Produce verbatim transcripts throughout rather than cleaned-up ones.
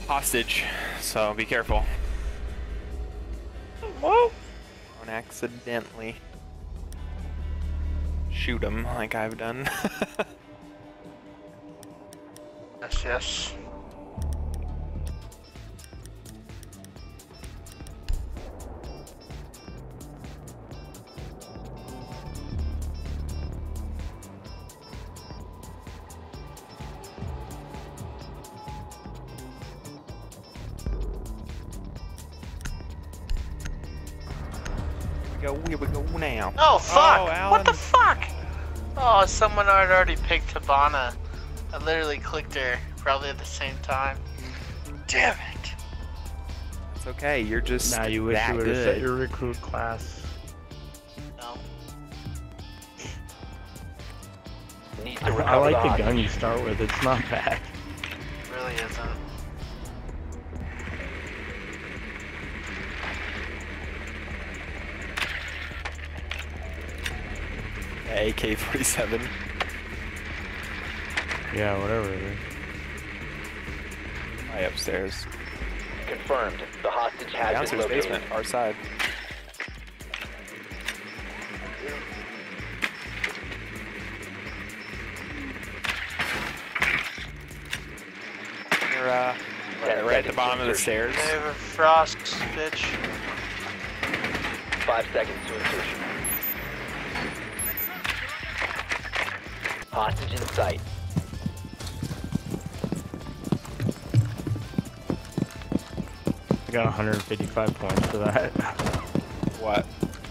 hostage, so be careful. Whoa! Don't accidentally shoot him like I've done. Yes, yes. Here we go, here we go now. Oh, fuck! Oh, What the fuck? Oh, someone had already picked Hibana. I literally clicked her probably at the same time. Damn it! It's okay, you're just Nah, you wish that you would have good. set your recruit class. No. Need to I, recover I like the the gun hostage. you start with, it's not bad. It really isn't. A K forty-seven. Yeah, whatever it is. Right upstairs. Confirmed. The hostage has been Downstairs located. basement, our side. You're uh, right, right at the bottom of the stairs. They have a frost, bitch. Five seconds to insertion. Hostage in sight. I got one hundred fifty-five points for that. What?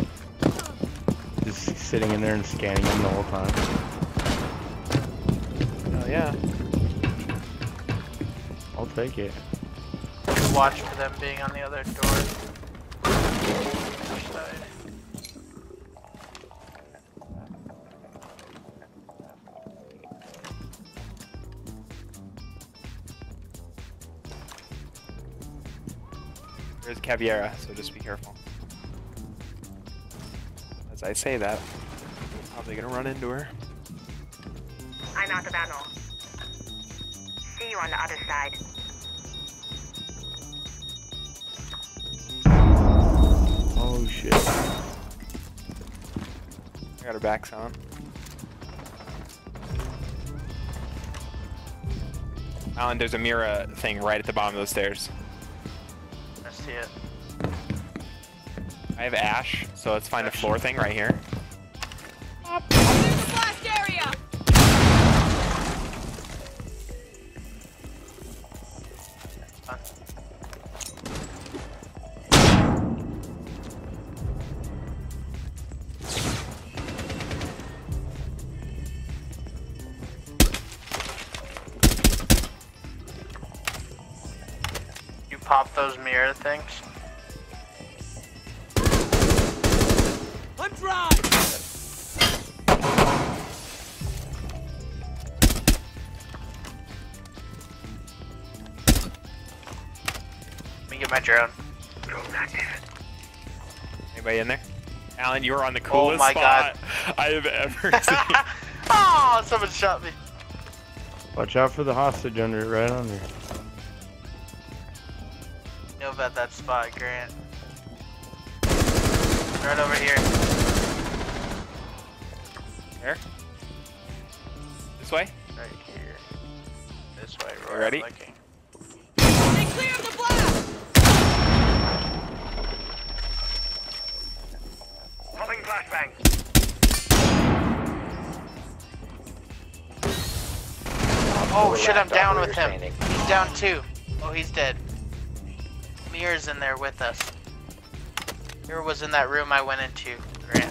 Just sitting in there and scanning them the whole time. Oh yeah. I'll take it. Watch for them being on the other door. Other side. There's Caviera, so just be careful. As I say that, I'm probably gonna run into her. I'm out of ammo. See you on the other side. Oh shit. I got her backs on. Alan, there's a Mira thing right at the bottom of those stairs. I see it. I have Ash, so let's find a floor thing right here. Blast area! Fun. You pop those mirror things? I'm dry! Let me get my drone. Anybody in there? Alan, you were on the Oh coolest my spot I have ever seen. Oh, someone shot me. Watch out for the hostage under it, right under. Know about that spot, Grant. Right over here. There? This way? Right here. This way, You where ready? I'm looking. Stay clear of the blast! Popping flashbang. Oh shit, I'm Last down with operator him. standing. He's down too. Oh, he's dead. Mirror's in there with us. Mirror was in that room I went into, Grant.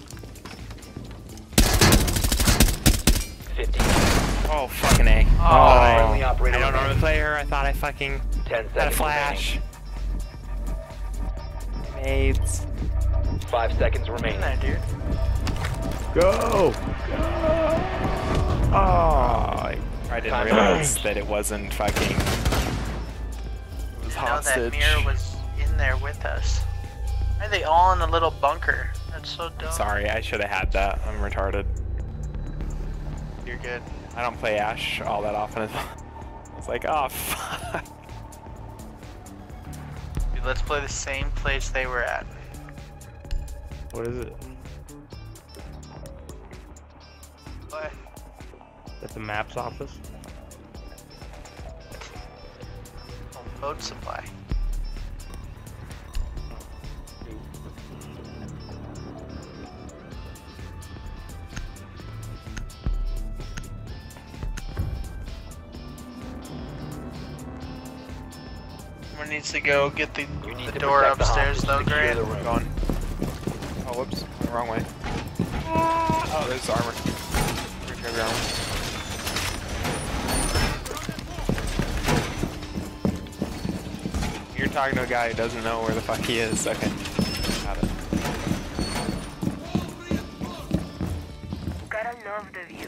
fifty. Oh, fucking A. Oh, Friendly I operator don't know remaining. the player. I thought I fucking Ten had a seconds flash. Maids. remaining. Five seconds in remaining. there, dude. Go! Oh, I, I didn't Time realize that it wasn't fucking. It was I know that hostage. Mirror was in there with us. Why are they all in a little bunker? That's so dumb. Sorry, I should have had that. I'm retarded. You're good. I don't play Ash all that often. I was like, oh fuck. let's play the same place they were at. What is it? What? At the maps office? Oh, boat supply. Someone needs to go get the, You need the to door protect the upstairs hostage. though, Secure Grant. the room. Going. Oh, whoops. Went the wrong way. Oh, there's armor. Grab your armor. You're talking to a guy who doesn't know where the fuck he is. Okay. Got it. Gotta love the view.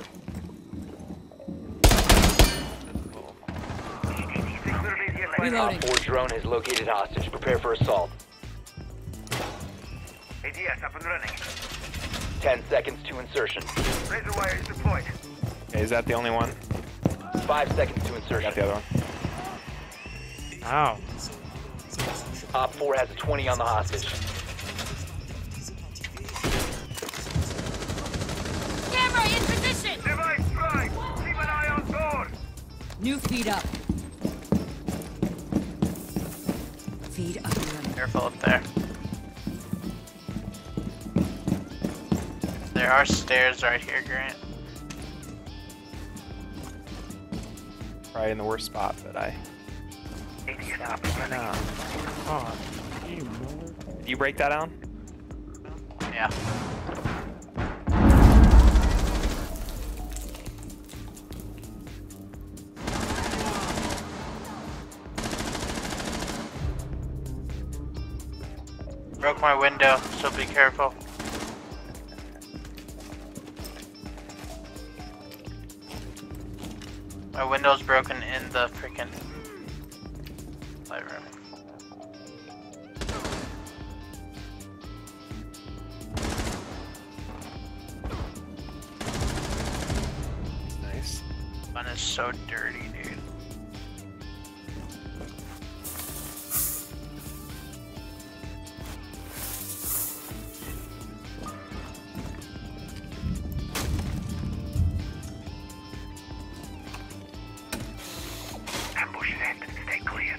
Op four drone has located hostage. Prepare for assault. A D S up and running. Ten seconds to insertion. Razor wire is deployed. Okay, is that the only one? Five seconds to I insertion. got the other one. Ow. Op four has a twenty on the hostage. Camera in position! Device strike. Keep an eye on door. New feed up. Feed up and running. Careful up there. There are stairs right here, Grant. Probably in the worst spot, but I. A D S up and running. No. Oh, you mother. Did you break that down? Yeah. Broke my window, so be careful. My window's broken in the freaking light room. Nice. One is so dirty, dude. Ambush set. Stay clear.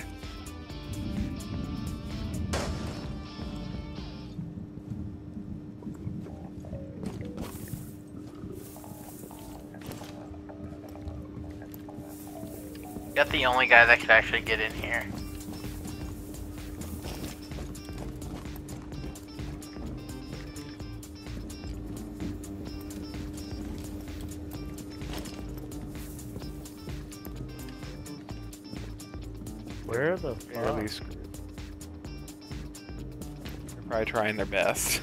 Got the only guy that could actually get in here. Where the fuck? Barely screwed. They're probably trying their best.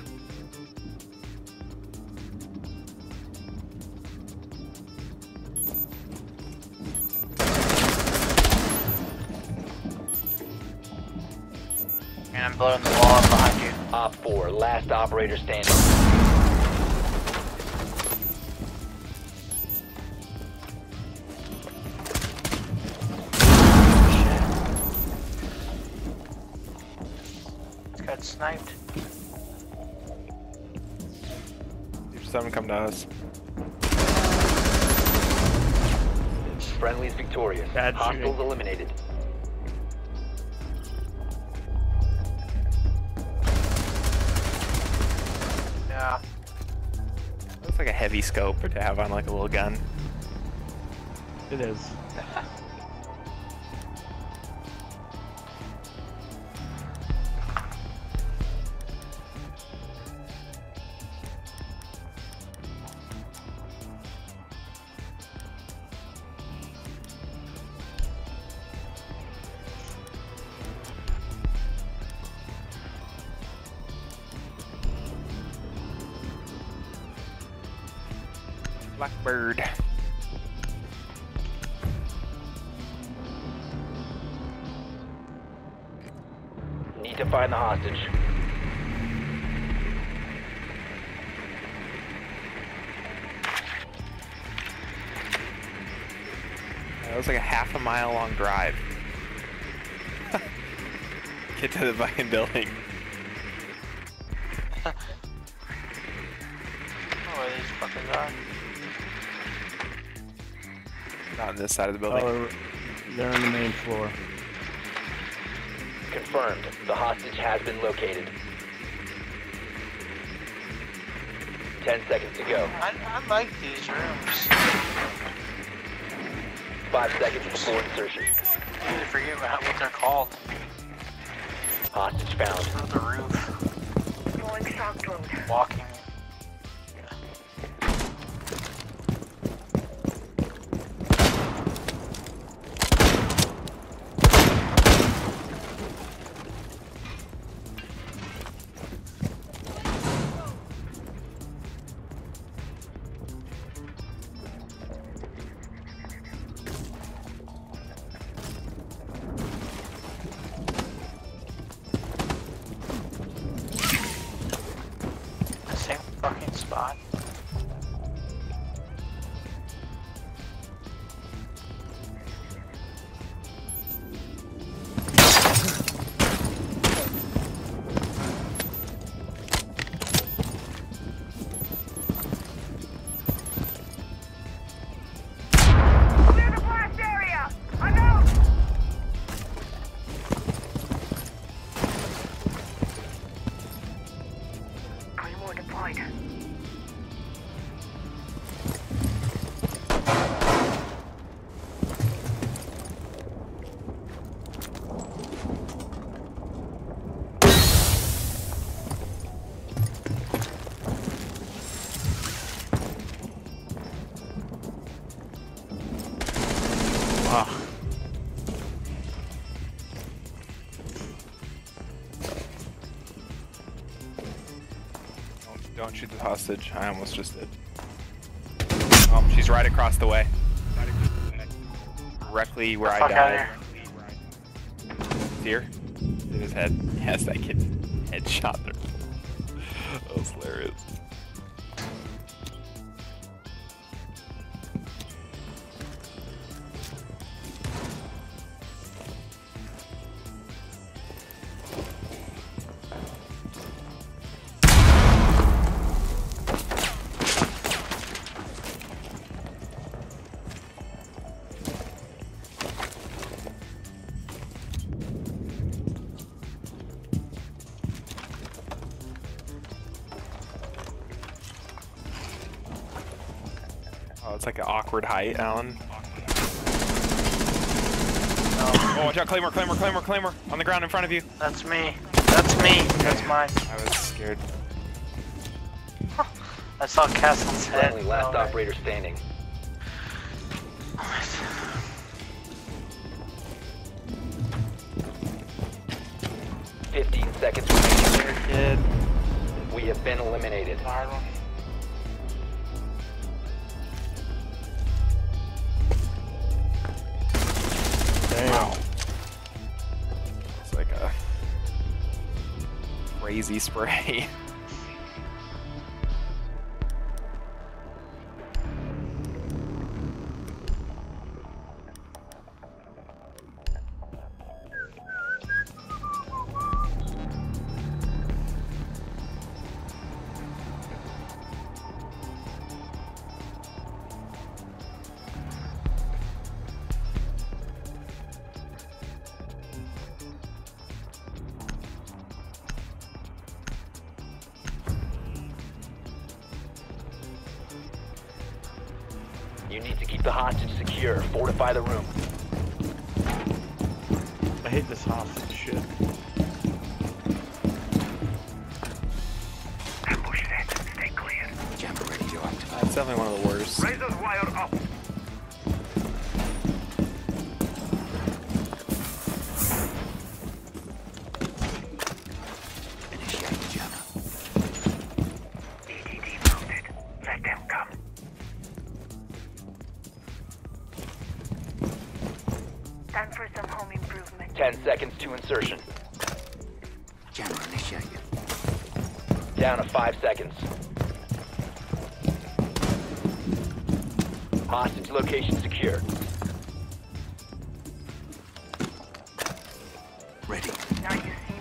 And I'm blowing the wall up behind you. Op four, last operator standing. Got sniped. If someone come to us. Friendly's victorious. Bad Hostiles shooting. eliminated. Yeah. Looks like a heavy scope to have on like a little gun. It is. Blackbird. Need to find the hostage. That was like a half a mile long drive. Get to the fucking building. Oh, where these fuckers are. Not on this side of the building. Oh, they're on the main floor. Confirmed. The hostage has been located. Ten seconds to go. I, I like these rooms. Five seconds before insertion. I forget about what they're called. Hostage found. On the roof. Throwing shock drone. Walking. Same fucking spot. Clear the blast area! I'm out! Claymore deployed. Wow. Don't, don't shoot the hostage. I almost just did. Oh, she's right across the way. Directly where I Fuck outta died. See her? In his head. Yes, that kid headshot her. That was hilarious. Oh, it's like an awkward height, Alan. Oh, watch out, Claymore, Claymore, Claymore, Claymore! On the ground in front of you. That's me. That's me. That's mine. I was scared. I saw Castle's head. Friendly, last Oh, operator standing. Fifteen seconds remaining. Kid. We have been eliminated. Hard one. Damn. It's like a crazy spray. You need to keep the hostage secure. Fortify the room. I hate this hostage shit. Ambush set. Stay clear. Jammer ready to activate. That's definitely one of the worst. Razor's wire up. Initiate the jammer. E T D mounted. Let them come. Time for some home improvement. Ten seconds to insertion. Jammer initiated. Down to five seconds. Hostage location secure. Ready. Now you see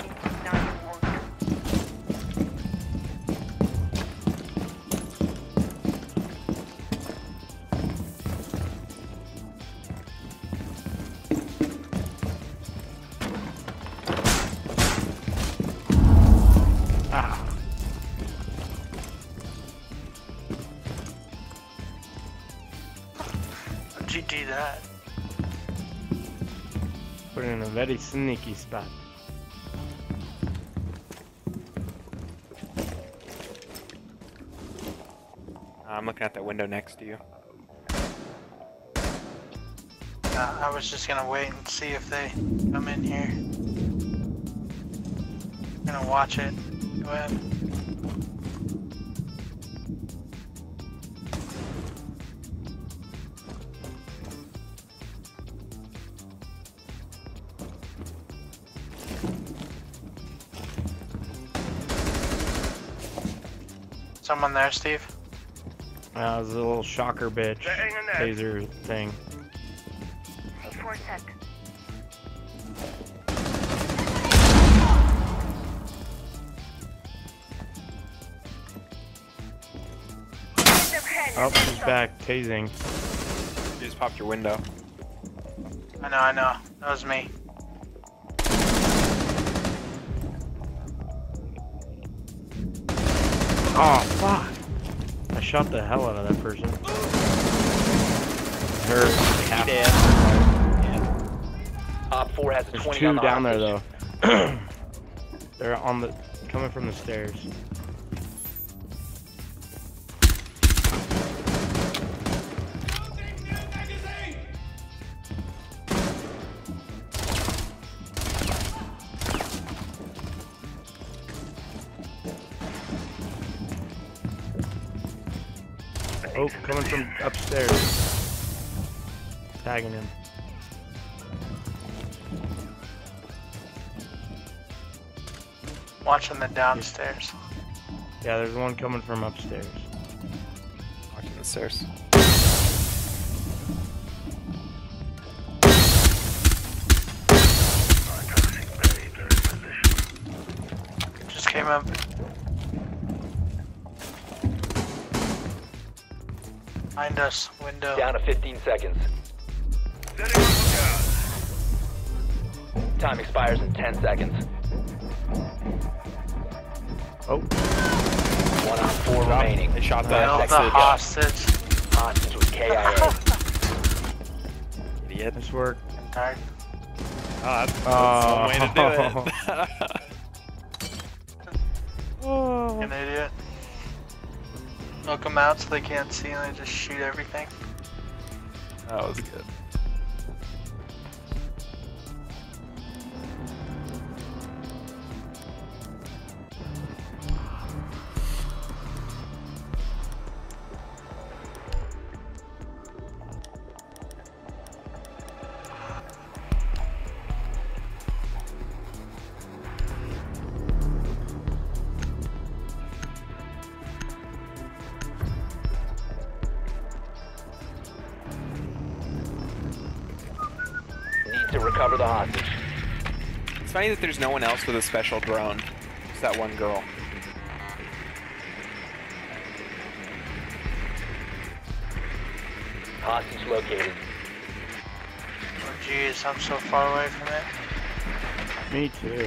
see that. Put it in a very sneaky spot. I'm looking at that window next to you. Uh, I was just gonna wait and see if they come in here. Gonna watch it. Go ahead. Someone there, Steve? Uh, it was a little shocker bitch taser thing. C four set. Oh, he's back tasing. You just popped your window. I know, I know. That was me. Oh, fuck. I shot the hell out of that person. Her half. Yeah. Op four has a There's twenty two on the down there hostage. though. They're on the coming from the stairs. Oh, coming from upstairs. Tagging him. Watching the downstairs. Yeah, there's one coming from upstairs. Watching the stairs. Just came up. Behind us, window. Down to fifteen seconds. Time expires in ten seconds. Oh, One on four remaining. They shot Kill that the exit. hostage. Hostage with K I A. Idiot. nice work. Darn. Oh, that's, Oh. that's one way to do it. Oh. An idiot. Knock them out so they can't see and they just shoot everything. That was good. Need to recover the hostage. It's funny that there's no one else with a special drone. It's that one girl. Hostage located. Oh jeez, I'm so far away from it. Me too.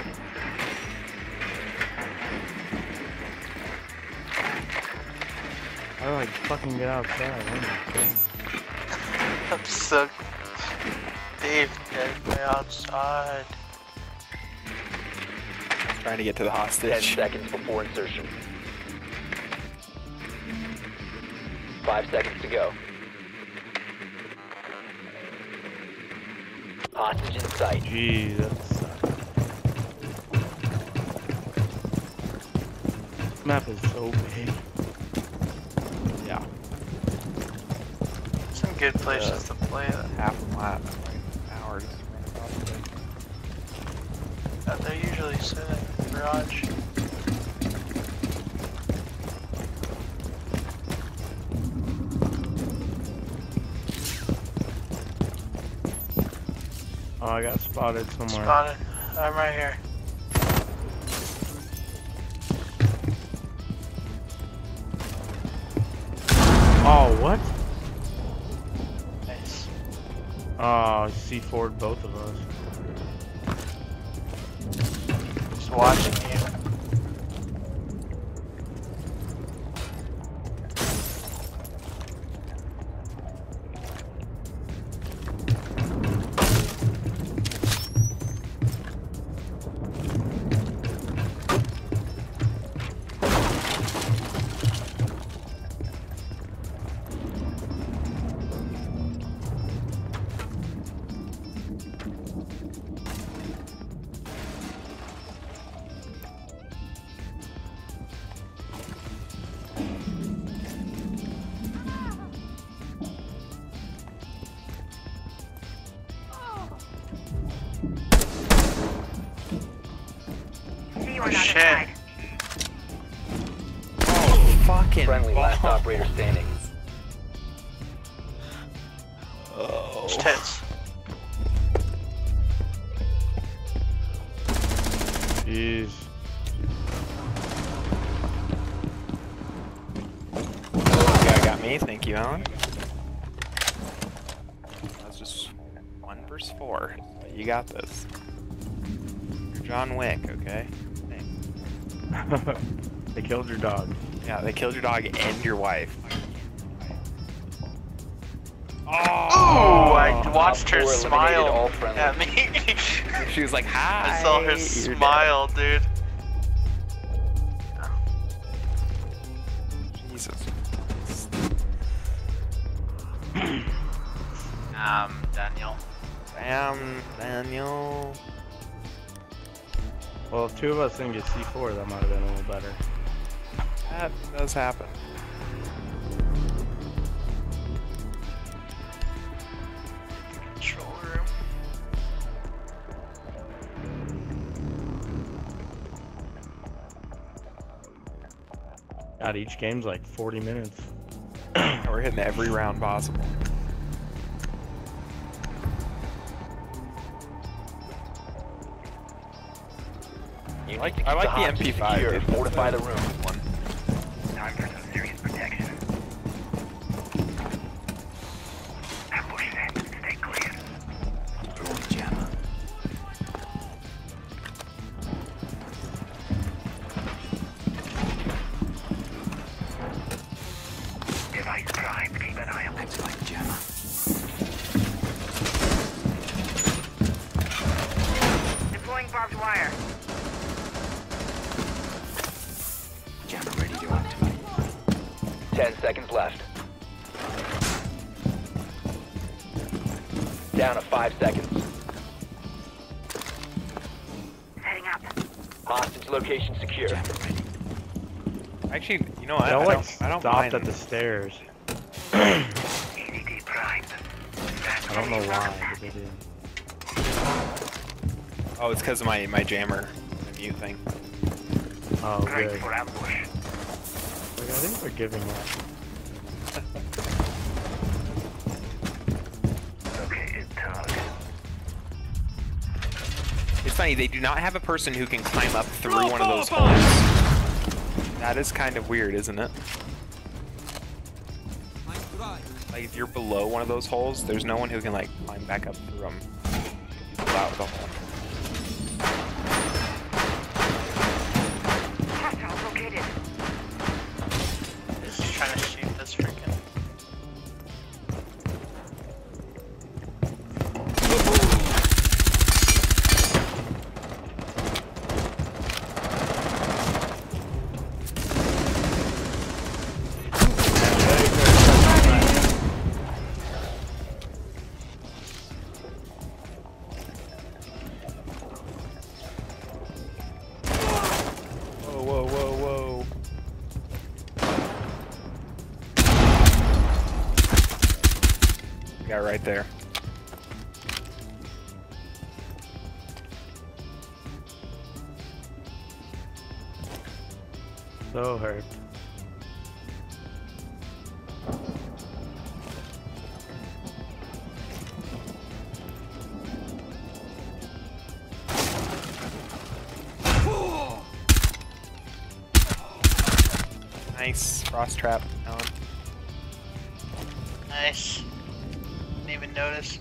How do I fucking get outside? Oh my God. I'm so... Dave, get me outside. Trying to get to the Ten hostage. seconds before insertion. Five seconds to go. Hostage in sight. Gee, that sucks. This map is so big. Yeah. Some good places to play it. Half a lap. Like an hour just to run across it. Uh, They're usually sitting in the garage. Oh, I got spotted somewhere. Spotted. I'm right here. Oh, what? Nice. Oh, C four'd both of us. Just watching you. See you Oh on the other shit. side. Oh, fucking Friendly last balls. operator standing. Oh. Tits. Jeez. Yeah, got me. Thank you, Alan. That was just one versus four. But you got this. You're John Wick, okay? Thanks. They killed your dog. Yeah, they killed your dog and your wife. Ooh, I watched her Four eliminated, all smile friendly. at me. She was like, hi. I saw her you're smile, dude. dead." Jesus. Um, Daniel. Damn, Daniel. Well, if two of us didn't get C four, that might have been a little better. That does happen. Control room. God, each game's like forty minutes. We're hitting every round possible. You I like, need to I keep like the M hostage P five. secure. Dude. That's Fortify the room. One. Time for some serious protection. Ambush set. Stay clear. Throwing jammer. Device primed. Keep an eye on it. Looks like jammer. Deploying barbed wire. Jammer ready to activate. Ten seconds left. Down to five seconds. Setting up. Hostage location secure. Jammer ready. Actually, you know what? They I, all I like don't, I don't stopped mind. at the stairs. E D D primed. I don't know why, but they did. Oh, it's because of my, my jammer, the mute thing. Oh, Right good. for ambush. Like, I think they're giving up. Okay, it target. It's funny, they do not have a person who can climb up through one of those holes. That is kind of weird, isn't it? Like, if you're below one of those holes, there's no one who can, like, climb back up through them without the hole. Hostiles located. Just trying to shoot this freaking. Whoa, whoa, whoa, whoa. Yeah, right there. So hurt. Nice. Frost trap, Alan. Nice. Didn't even notice.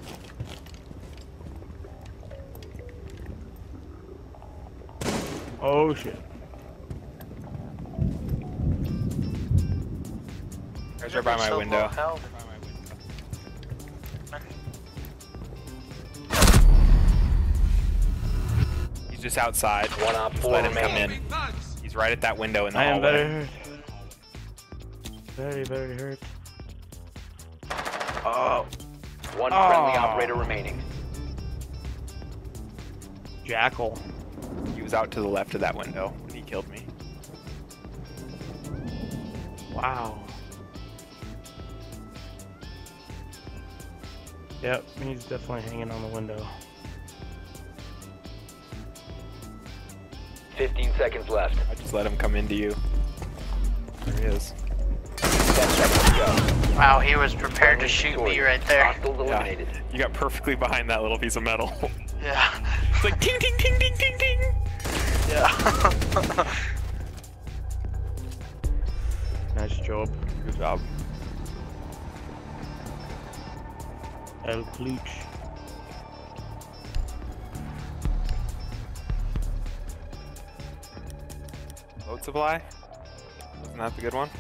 Oh shit. Guys are by my So window. low health. He's just outside. One op Just four let him come remaining. in. He's right at that window in the I am hallway. very hurt. Very, very hurt. Oh. One Oh. friendly operator remaining. Jackal. He was out to the left of that window when he killed me. Wow. Yep, he's definitely hanging on the window. fifteen seconds left. I just let him come into you. There he is. ten seconds to go. Wow, he was prepared to shoot me right there. Hostiles eliminated. Yeah, you got perfectly behind that little piece of metal. Yeah. It's like ting ting ting ting ting ting. Yeah. Nice job. Good job. El Clutch. Load supply? Isn't that the good one?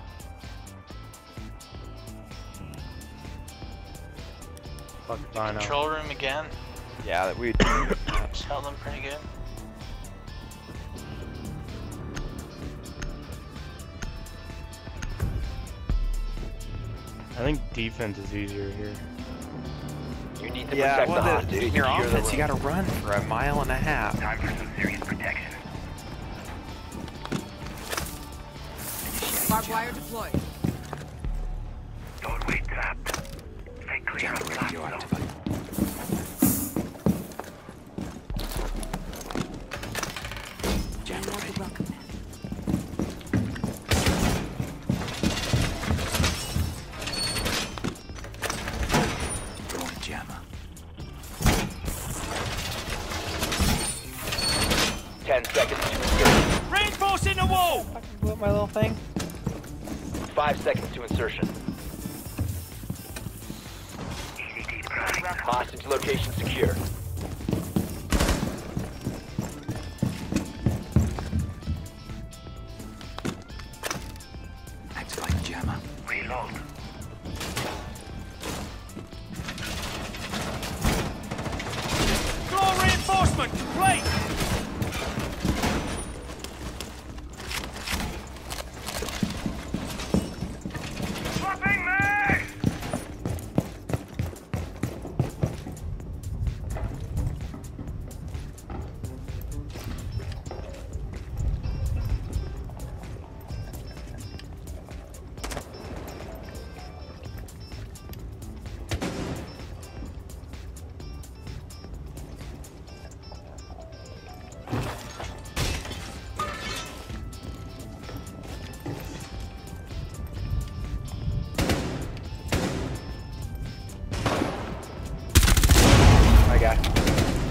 Fuck if I know. Control room again. Yeah, that we. Just held them pretty good. I think defense is easier here. You need to Yeah, protect well, the the, hostage. in your Secure the offense, you room. gotta run for a mile and a half. Time for some serious protection. Barbed wire deployed. Doorway trapped. Stay clear Jammer of ready to blast zone. activate. Jammer Another ready. welcome mat. Throwing jammer. ten seconds to insertion. Reinforcing the wall! I can blow up my little thing. five seconds to insertion. E D D prime. Hostage location secure. Activate jammer. Reload. Floor reinforcement complete! Swapping mag! I got you.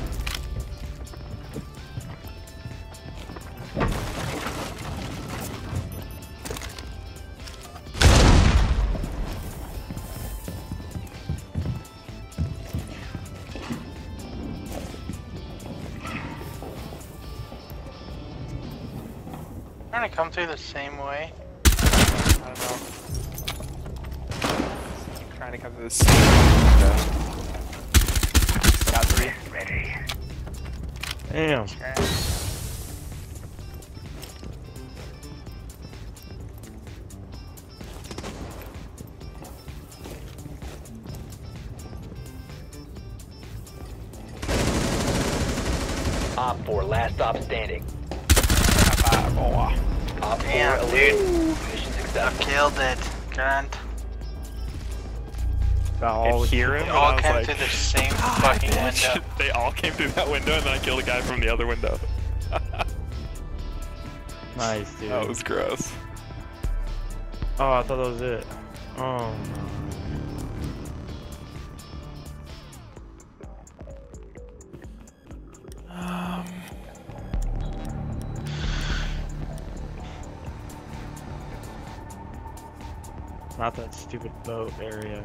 Trying to come through the same way. I don't know. Keep trying to come to this. Got three. Ready. Damn. Op four, last stop standing. Oh, Op four Damn, eliminated. Mission successful. Killed it. Grunt. Got I all could hear him. They and all I was came like, through the same "Ah, fucking bitch." window. They all came through that window, and then I killed a guy from the other window. Nice, dude. That was gross. Oh, I thought that was it. Oh, no. Um, Not that stupid boat area.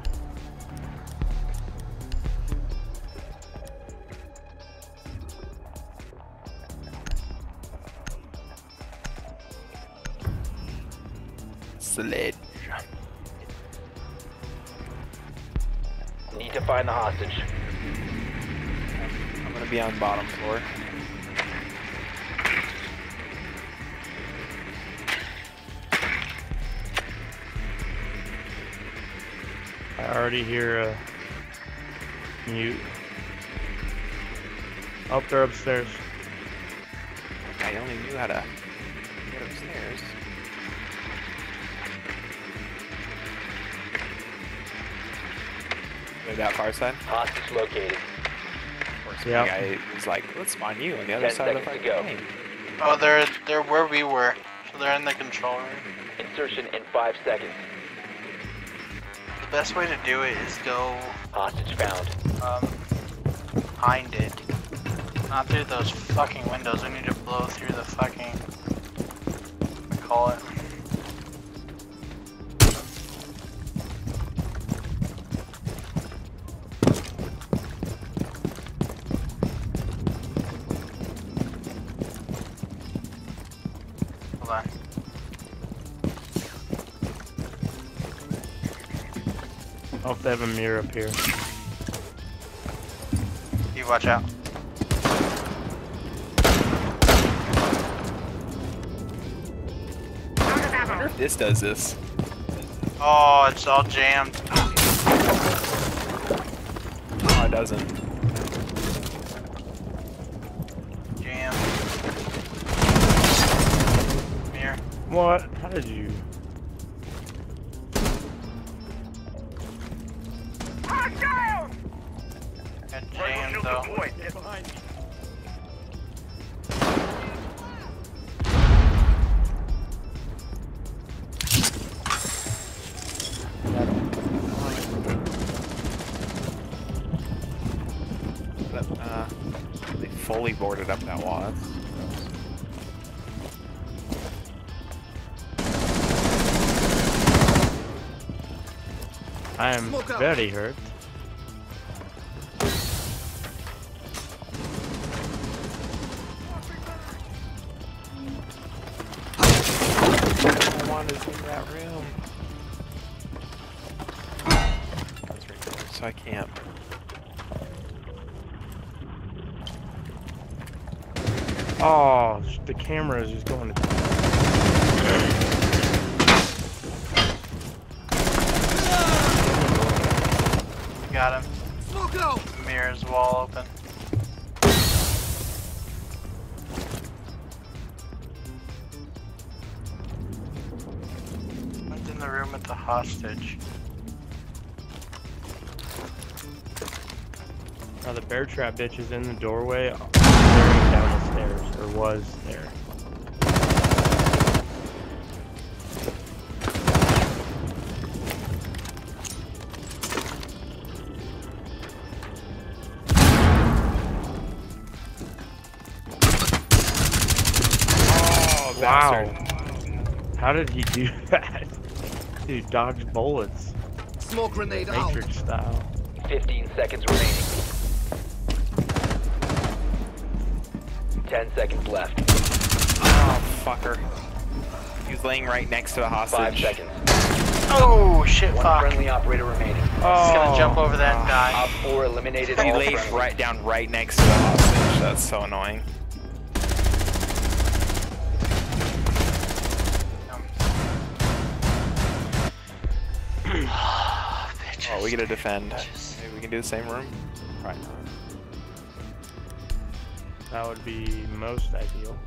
sledge. Need to find the hostage. I'm gonna be on bottom floor. I already hear a mute. Up there upstairs. I only knew how to get upstairs. Go that far side. Hostage located. Of course, Yeah. the guy was like, let's spawn you on the other Ten side of the seconds fucking to go. game. Oh, they're they're where we were. So they're in the control room. Insertion in five seconds. The best way to do it is go Hostage found. um behind it. Not through those fucking windows. We need to blow through the fucking what do we call it. Hold on. I hope they have a mirror up here. You watch out. Out of ammo. This does this. Oh, it's all jammed. No, it doesn't. Jammed. Mirror. What? How did you? Hostile! Got jammed though. But, uh, they fully boarded up that wall. That's gross. I am very hurt. No one is in that room. That's right there, so I can't. Oh, sh- the camera is just going to. We got him. Mirror's wall open. Went in the room with the hostage. Now the bear trap bitch is in the doorway, staring down the stairs, or was there. Oh, bastard. Wow. How did he do that? Dude, dodge bullets. Smoke grenade out. Matrix style. fifteen seconds remaining. ten seconds left. Oh, fucker. He was laying right next to the hostage. Five seconds. Oh shit! One Fuck. friendly operator remaining. He's gonna jump over that and die. Op four eliminated He all laid friendly. right down right next to the hostage. That's so annoying. Oh, we gotta defend. Maybe we can do the same room? Probably not. That would be most ideal.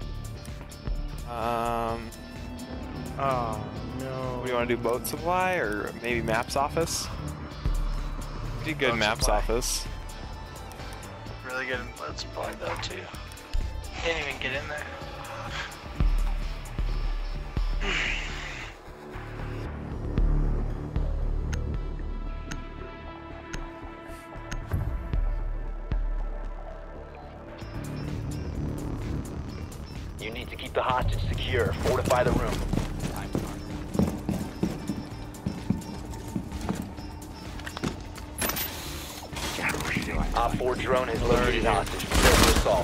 Um, Oh, no. do you want to do boat supply or maybe maps office? Do good Boat maps supply. office. Really good in blood supply though too. Can't even get in there. You need to keep the hostage secure. Fortify the room. Op four drone has located hostage. Prepare for assault.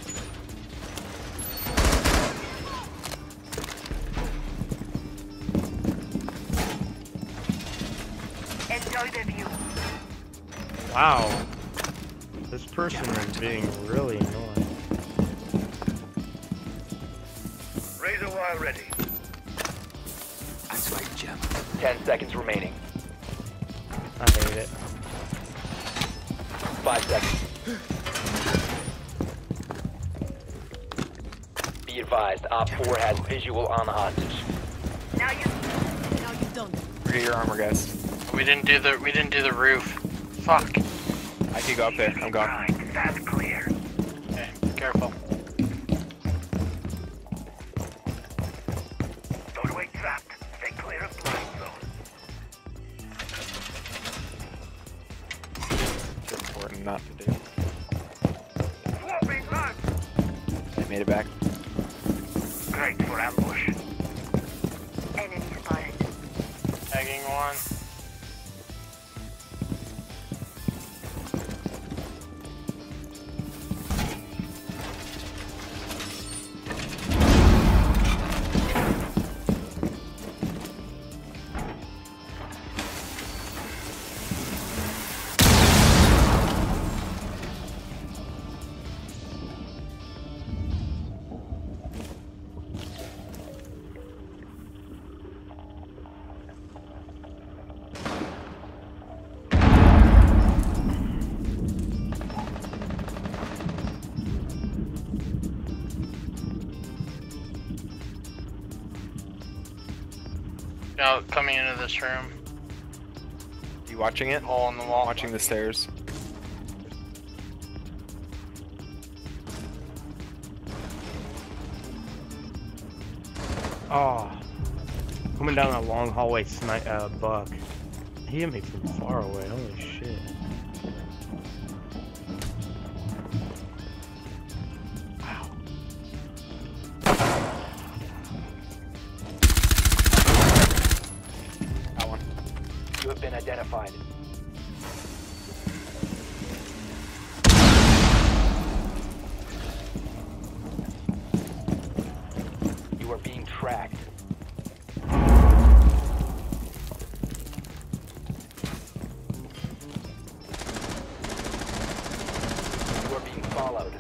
Enjoy the view. Wow. This person is being really annoying. Razor wire ready. That's right, Gemma. Ten seconds remaining. I hate it. Five seconds. Be advised, Op four has visual on the hostage. Now you. Now you've done it. Forget your armor, guys. We didn't do the we didn't do the roof. Fuck. I can go up there. I'm gone. Right, that's clear. Okay, careful. made it back. Great for ambush. Enemy spotted. Tagging one. No, coming into this room. You watching it? Hole in the wall. Watching the stairs. Oh, coming down that long hallway, snipe uh, buck. He hit me from far away. Holy shit! Wow. That one. You have been identified. You are being tracked. You are being followed.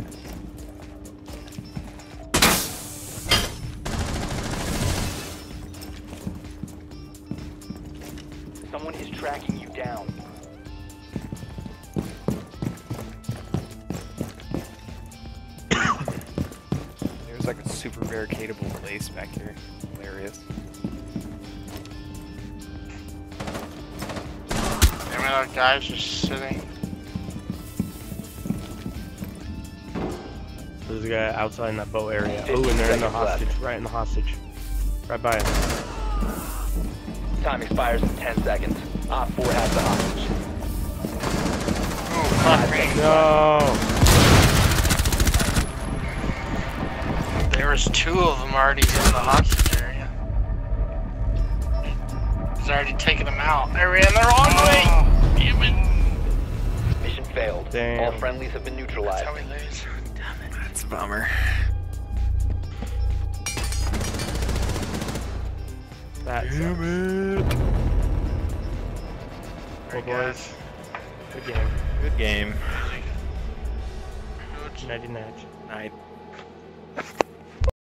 Someone is tracking you down. There's like a super barricadable place back here. Hilarious. Damn it, our guy's just sitting. There's a guy outside in that boat area. Oh, and they're in the seconds left. hostage. Right in the hostage. Right by him. Time expires in ten seconds. Op four has the hostage. Oh, fuck me. No. There was two of them already in the hostage area. He's already taken them out. They ran the wrong way! Damn it. Mission failed. Damn. All friendlies have been That's neutralized. how we lose. Damn it. That's a bummer. That Damn it. Well, boys. Good game. Good game. Good. Nighty night. Night.